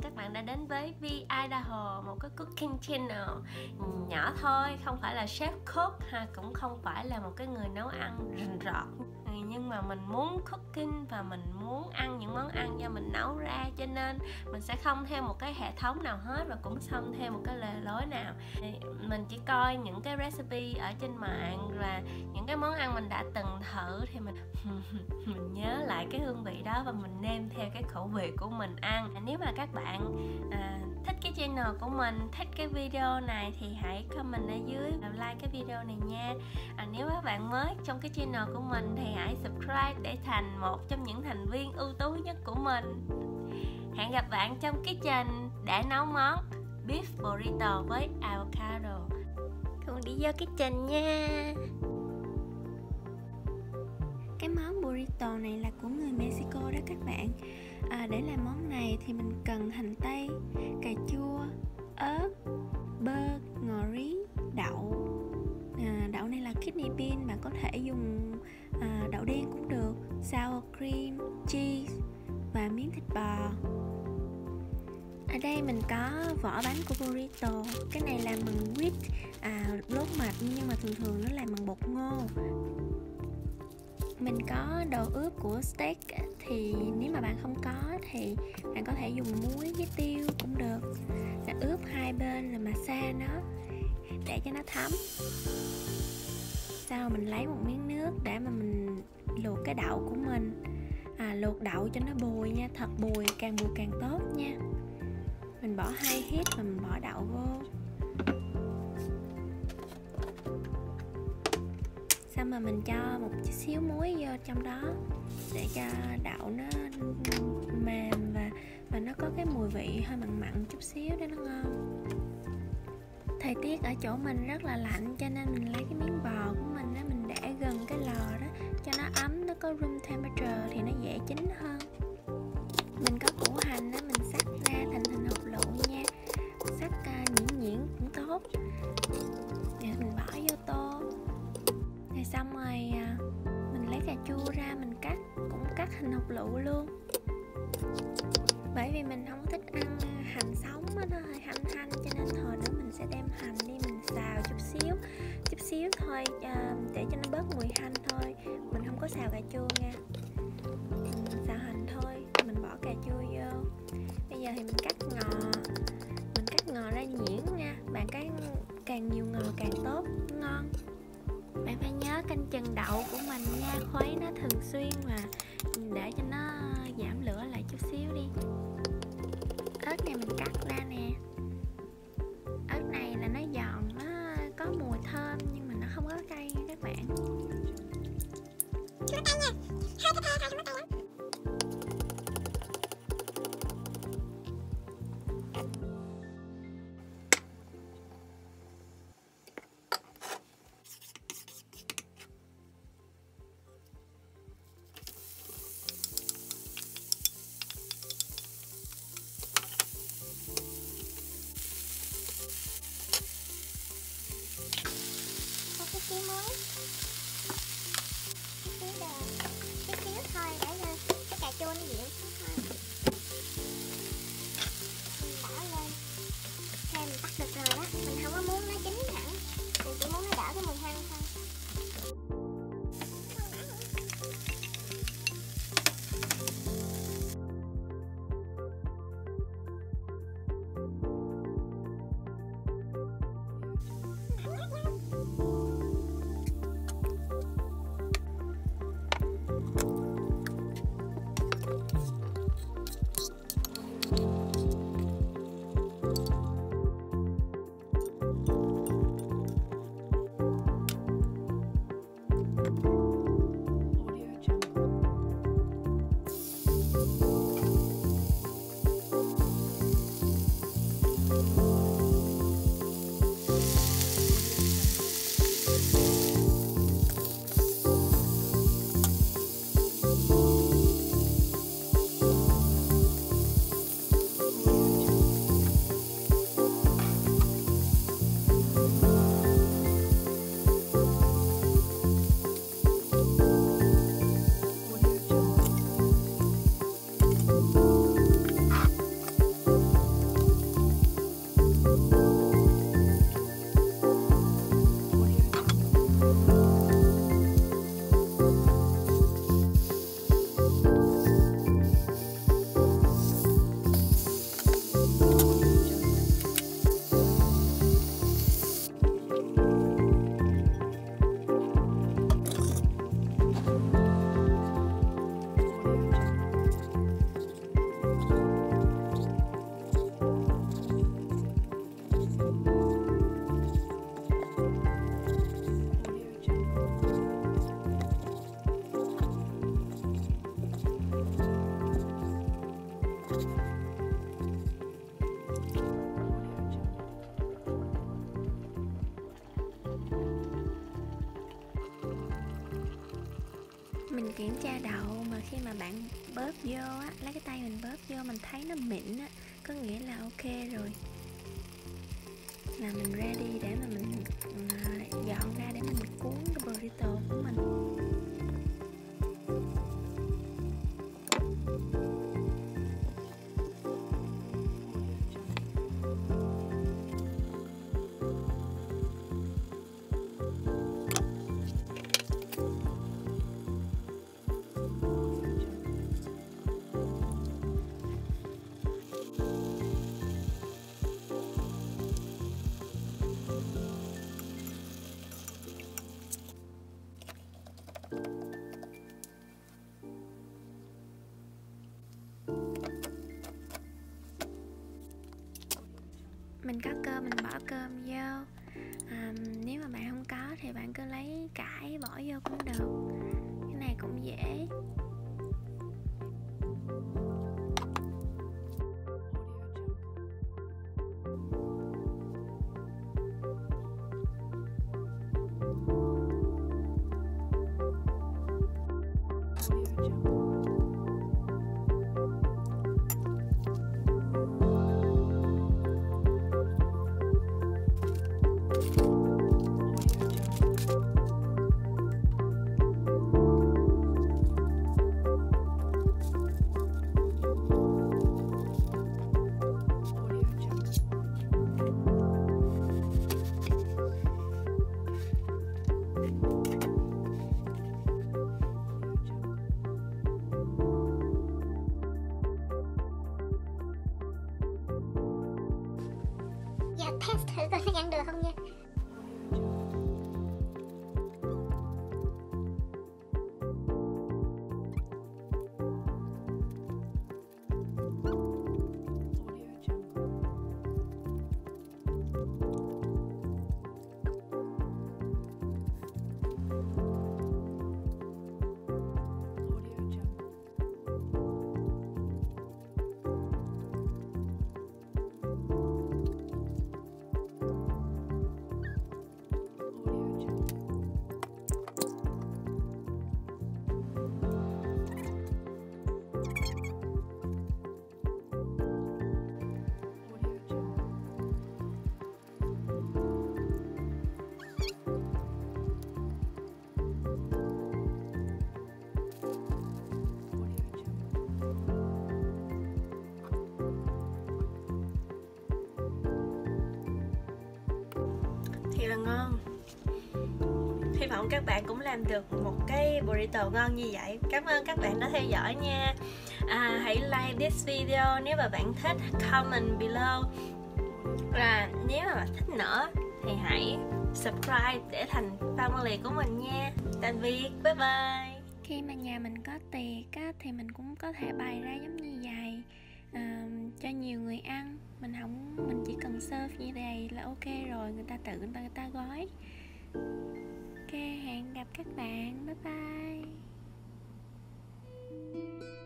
các bạn đã đến với Vi Idaho, một cái cooking channel nhỏ thôi, không phải là chef cook ha, cũng không phải là một cái người nấu ăn rình rọt, nhưng mà mình muốn cooking và mình muốn ăn những món ăn do mình nấu ra, cho nên mình sẽ không theo một cái hệ thống nào hết và cũng không theo một cái lề lối nào. Mình chỉ coi những cái recipe ở trên mạng và những cái món ăn mình đã từng thử thì mình nhớ lại cái hương vị đó và mình nêm theo cái khẩu vị của mình ăn. Nếu mà các bạn thích cái channel của mình, thích cái video này thì hãy comment ở dưới và like cái video này nha. Nếu các bạn mới trong cái channel của mình thì hãy subscribe để thành một trong những thành viên ưu tú nhất của mình. Hẹn gặp bạn trong kitchen để nấu món beef burrito với avocado. Cùng đi vô kitchen nha. Cái món burrito này là của người Mexico đó các bạn. Để làm món này thì mình cần hành tây, cà chua, ớt, bơ, ngò rí, đậu. Đậu này là kidney bean, bạn có thể dùng đậu đen cũng được, sour cream, cheese và miếng thịt bò. Ở đây mình có vỏ bánh của burrito. Cái này làm bằng wheat, lốt mạch, nhưng mà thường nó làm bằng bột ngô. Mình có đồ ướp của steak, thì nếu mà bạn không có thì bạn có thể dùng muối với tiêu cũng được. Là ướp hai bên là massage nó để cho nó thấm. Sau mình lấy một miếng nước để mà mình luộc cái đậu của mình. Luộc đậu cho nó bùi nha, thật bùi, càng bùi càng tốt nha. Mình bỏ 2 hít và mình bỏ đậu vô. Xong mà mình cho một chút xíu muối vô trong đó để cho đậu nó mềm và nó có cái mùi vị hơi mặn mặn chút xíu để nó ngon. Thời tiết ở chỗ mình rất là lạnh cho nên mình lấy cái miếng bò của mình á, mình để gần cái lò đó cho nó ấm, nó có room temperature thì nó dễ chín hơn. Mình có củ hành đó, mình xắt ra thành hình hộp lựu nha, xắt nhuyễn cũng tốt. Rồi mình bỏ vô tô. Rồi xong rồi mình lấy cà chua ra, mình cũng cắt hình hộp lựu luôn. Bởi vì mình không thích ăn hành sống á, nó hơi hanh cho nên thôi nữa mình sẽ đem hành đi mình xào chút xíu thôi, để cho nó bớt mùi hanh thôi. Mình không có xào cà chua nha, mình xào hành thôi, mình bỏ cà chua vô. Bây giờ thì mình cắt ngò ra nhuyễn nha. Bạn càng nhiều ngò càng tốt, ngon. Bạn phải nhớ canh chừng đậu của mình nha, khuấy nó thường xuyên và để cho nó giảm lửa lại chút xíu đi. Ớt này mình cắt ra nè. Ớt này là nó giòn, nó có mùi thơm nhưng mà nó không có cay nha các bạn. Không có cay nha, hơi cay thôi, không có cay lắm. Chút xíu muối, chút xíu đường, chút xíu thôi để cho cái cà chua nó dịu xuống thôi. Mình bỏ lên, thế mình tắt được rồi đó. Mình không có muốn nó chín hẳn, mình chỉ muốn nó đỡ cái mùi hăng thôi. Mình kiểm tra đậu mà khi mà bạn bóp vô á, lấy cái tay mình bóp vô mình thấy nó mịn á, có nghĩa là ok rồi, là mình ready để mà mình dọn ra để mình cuốn cái burrito của mình. Mình có cơm mình bỏ cơm vô, nếu mà bạn không có thì bạn cứ lấy cải bỏ vô cũng được, cái này cũng dễ. Dạ test thử coi nó ăn được không nha. Thiệt là ngon. Hy vọng các bạn cũng làm được một cái burrito ngon như vậy. Cảm ơn các bạn đã theo dõi nha. Hãy like this video nếu mà bạn thích, comment below. Và nếu mà bạn thích nữa thì hãy subscribe để thành family của mình nha. Tạm biệt, bye bye. Khi mà nhà mình có tiệc á, thì mình cũng có thể bày ra giống như vậy, cho nhiều người ăn. Mình chỉ cần serve như vậy là ok rồi, người ta gói. Ok, hẹn gặp các bạn, bye bye.